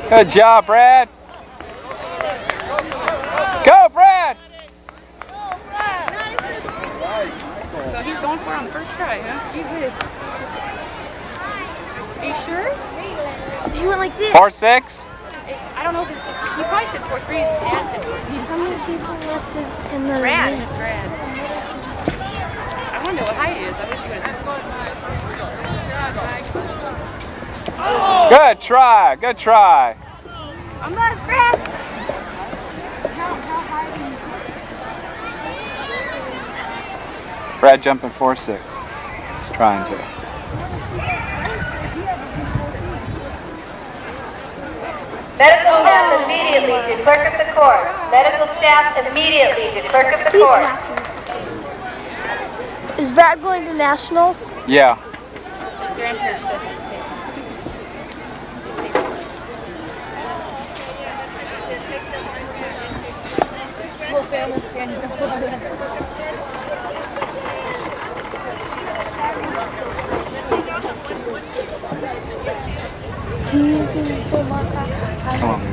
Good job, Brad. Go, Brad! So he's going for it on the first try, huh? Gee whiz. Are you sure? He went like this. 4-6? I don't know if it's. He probably said 4-3. His dad said 4-3. How many people left his in the Brad, just Brad. I wonder what height he is. I wish he would have. Oh! Good try, good try. Almost, Brad. Brad jumping 4-6. He's trying to. Medical staff immediately to clerk of the court. Medical staff immediately to clerk of the court. Is Brad going to nationals? Yeah. His grandparents said that. Whole family standing up. Come on.